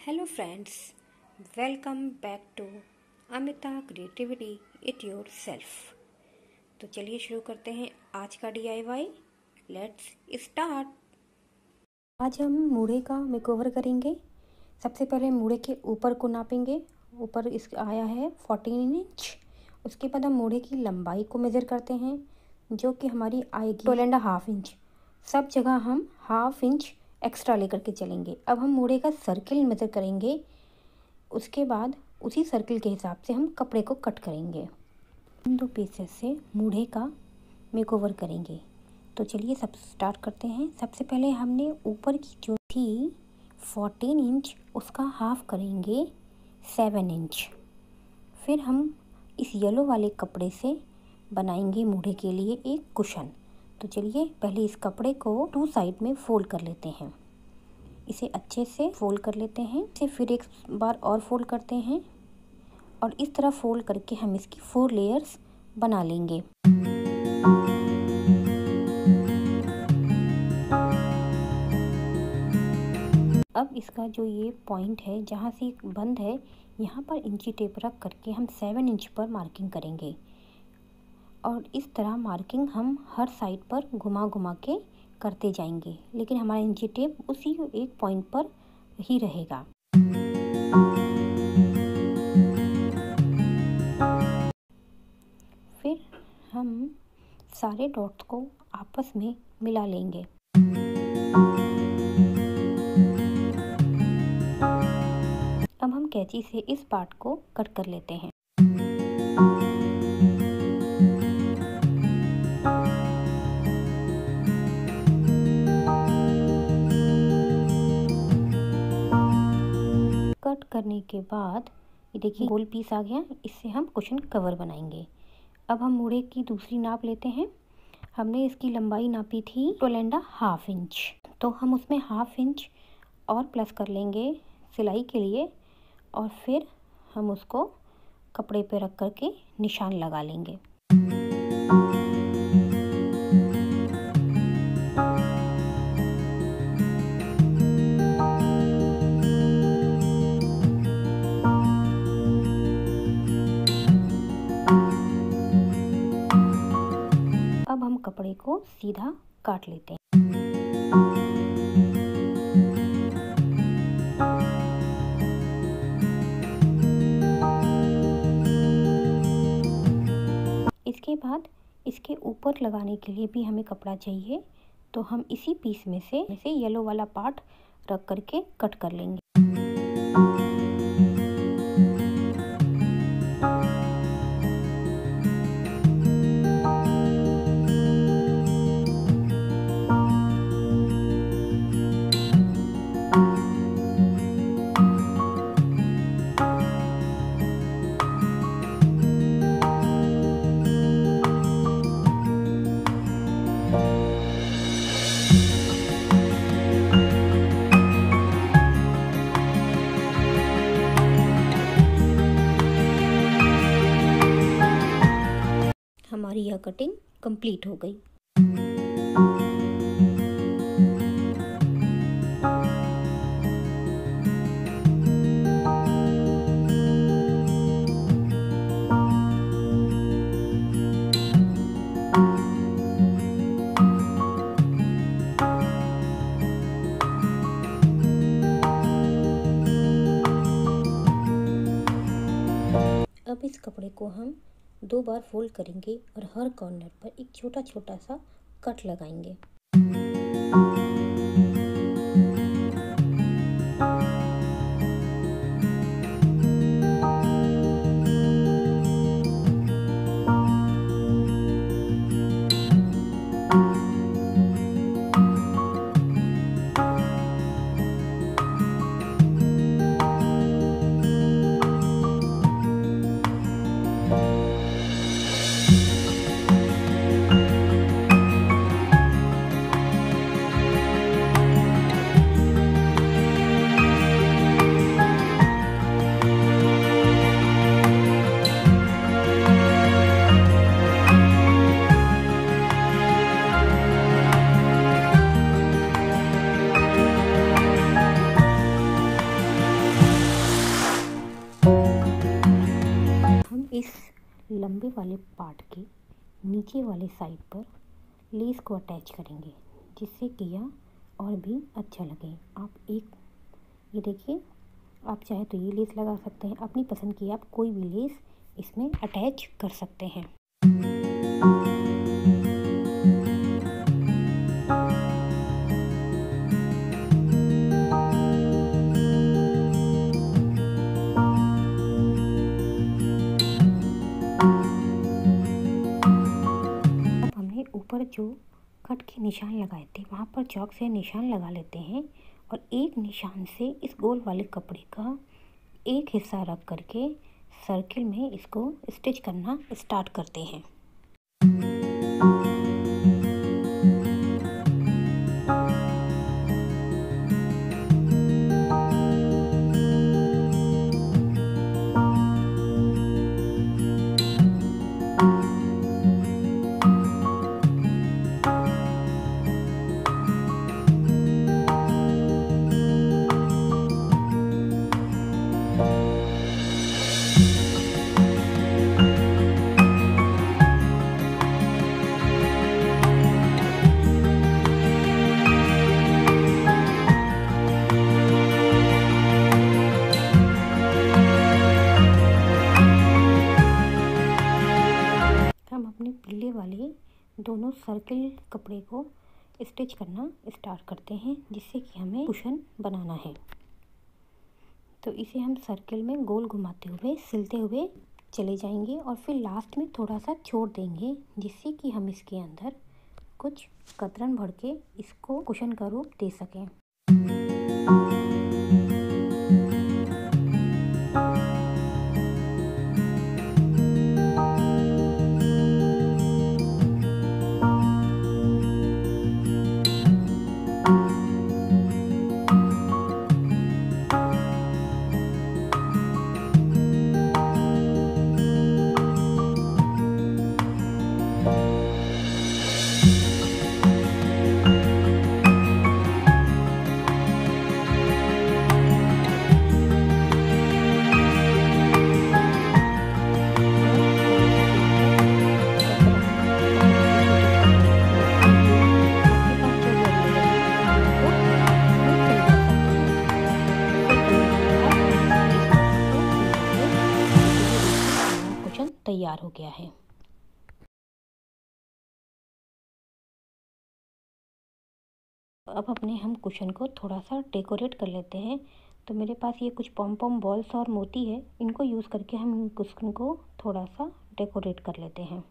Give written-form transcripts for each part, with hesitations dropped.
Hello friends, welcome back to Amita creativity it yourself. तो चलिए शुरू करते हैं आज का DIY। Let's start. आज हम मूढ़े का मेकओवर करेंगे। सबसे पहले मूढ़े के ऊपर को नापेंगे। ऊपर इस आया है 14 इंच। उसके बाद हम मूढ़े की लंबाई को मेज़र करते हैं, जो कि हमारी आएगी 12.5 इंच। सब जगह हम 1/2 इंच एक्स्ट्रा लेकर के चलेंगे। अब हम मूढ़े का सर्किल मेज़र करेंगे। उसके बाद उसी सर्किल के हिसाब से हम कपड़े को कट करेंगे। इन 2 पीसेस से मूढ़े का मेकओवर करेंगे। तो चलिए सब स्टार्ट करते हैं। सबसे पहले हमने ऊपर की जो थी 14 इंच, उसका हाफ करेंगे 7 इंच। फिर हम इस येलो वाले कपड़े से बनाएंगे मूढ़े के लिए एक कुशन। तो चलिए पहले इस कपड़े को 2 साइड में फोल्ड कर लेते हैं। इसे अच्छे से फोल्ड कर लेते हैं। इसे फिर एक बार और फोल्ड करते हैं और इस तरह फोल्ड करके हम इसकी 4 लेयर्स बना लेंगे। अब इसका जो ये पॉइंट है, जहाँ से बंद है, यहाँ पर इंची टेप रख करके हम 7 इंच पर मार्किंग करेंगे। और इस तरह मार्किंग हम हर साइड पर घुमा घुमा के करते जाएंगे, लेकिन हमारा इंची टेप उसी एक पॉइंट पर ही रहेगा। फिर हम सारे डॉट्स को आपस में मिला लेंगे। अब हम कैंची से इस पार्ट को कट कर लेते हैं। कट करने के बाद ये देखिए गोल पीस आ गया। इससे हम कुशन कवर बनाएंगे। अब हम मूढ़े की दूसरी नाप लेते हैं। हमने इसकी लंबाई नापी थी 12.5 इंच, तो हम उसमें 1/2 इंच और प्लस कर लेंगे सिलाई के लिए। और फिर हम उसको कपड़े पे रख करके निशान लगा लेंगे। अब हम कपड़े को सीधा काट लेते हैं। इसके बाद इसके ऊपर लगाने के लिए भी हमें कपड़ा चाहिए, तो हम इसी पीस में से येलो वाला पार्ट रख करके कट कर लेंगे। हमारी यह कटिंग कंप्लीट हो गई। अब इस कपड़े को हम 2 बार फोल्ड करेंगे और हर कॉर्नर पर एक छोटा छोटा सा कट लगाएंगे। लंबे वाले पार्ट के नीचे वाले साइड पर लेस को अटैच करेंगे, जिससे कि यह और भी अच्छा लगे। आप ये देखिए, आप चाहे तो ये लेस लगा सकते हैं, अपनी पसंद की आप कोई भी लेस इसमें अटैच कर सकते हैं। अब हमने ऊपर जो कट के निशान लगाए थे वहाँ पर चॉक से निशान लगा लेते हैं और एक निशान से इस गोल वाले कपड़े का एक हिस्सा रख करके सर्किल में इसको स्टिच करना स्टार्ट करते हैं। पीले वाले दोनों सर्किल कपड़े को स्टिच करना स्टार्ट करते हैं, जिससे कि हमें कुशन बनाना है। तो इसे हम सर्किल में गोल घुमाते हुए सिलते हुए चले जाएंगे और फिर लास्ट में थोड़ा सा छोड़ देंगे, जिससे कि हम इसके अंदर कुछ कतरन भर के इसको कुशन का रूप दे सकें। तैयार हो गया है। अब अपने हम कुशन को थोड़ा सा डेकोरेट कर लेते हैं। तो मेरे पास ये कुछ पॉम पॉम बॉल्स और मोती है, इनको यूज़ करके हम कुशन को थोड़ा सा डेकोरेट कर लेते हैं।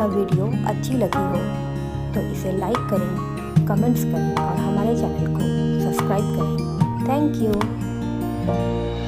यह वीडियो अच्छी लगी हो तो इसे लाइक करें, कमेंट्स करें और हमारे चैनल को सब्सक्राइब करें। Thank you.